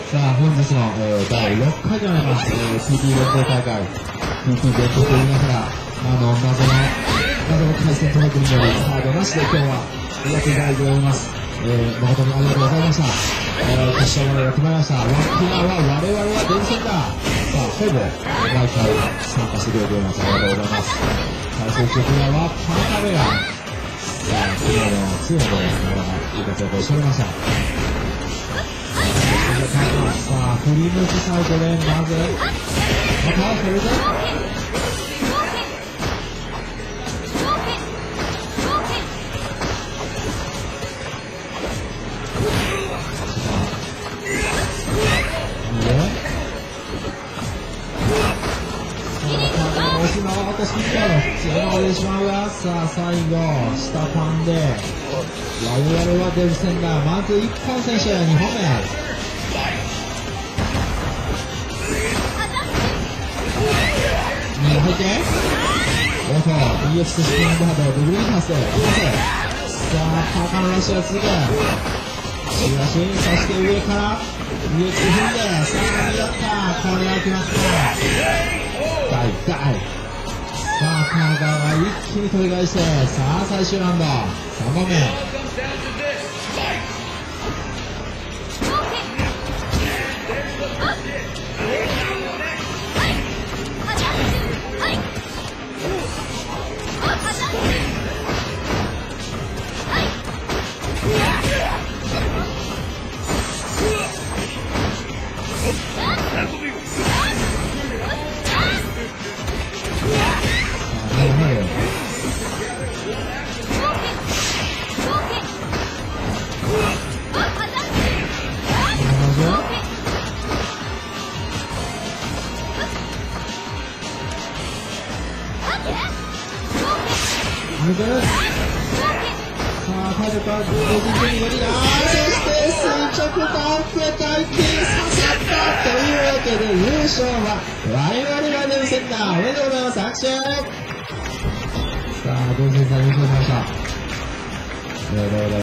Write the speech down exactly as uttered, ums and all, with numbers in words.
さあ、本日の、えー、だいろっかいでございます、えー、ピーティー 連邦大会、ピーティー 全国と言いながら、あの、謎の、謎の対戦トラックにより、カードなしで今日は、やっていただいております。えー、誠にありがとうございました。えー、決勝までやってまいりました。ワッピナーは我々は伝説だ。さあ、ほぼ、毎回参加してくれております。ありがとうございます。対戦中プレイヤーはパンカメラ。さあ、昨日のツーの動画がいい活躍をしておりました。さあ、振り向きサイトで、まず、また、それで、押し回ってしまう。強いでしまうが、さあ、最後、下パンで、我々はデブ戦だ。まずいっぽん選手、にほんめ。に入って、オート、イーエフス スピングハード、ドブリーパス、さあ、高のラッシュが続く。しかし、そして上から、上つ踏んで、さあ、やった。これが来ました。大大。さあ、カーガーが一気に取り返して、さあ、最終ラウンド、さんぼんめ。さあ、タイルか、ごじゅうにゴリラ、そして垂直バック回転させたというわけで優勝は我々がデブセンター、おめでとうございます。拍手。さあ、デブセンター優勝しました。